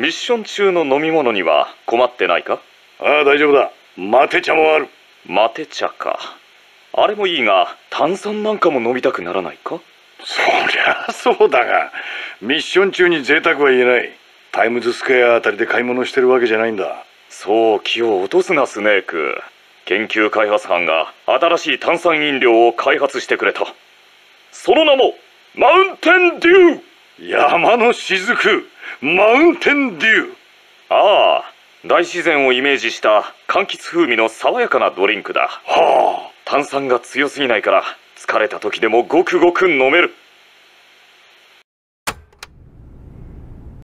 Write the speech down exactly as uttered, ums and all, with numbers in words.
ミッション中の飲み物には困ってないか？ ああ、大丈夫だ。マテ茶もある。 マテ茶か。あれもいいが、炭酸なんかも飲みたくならないか？ そりゃそうだが、ミッション中に贅沢は言えない。タイムズスクエアあたりで買い物してるわけじゃないんだ。 そう気を落とすな、スネーク。研究開発班が新しい炭酸飲料を開発してくれた。その名もマウンテンデュー。 山の雫、マウンテンデュー。 ああ、大自然をイメージした柑橘風味の爽やかなドリンクだ。 はあ。 炭酸が強すぎないから疲れた時でもごくごく飲める。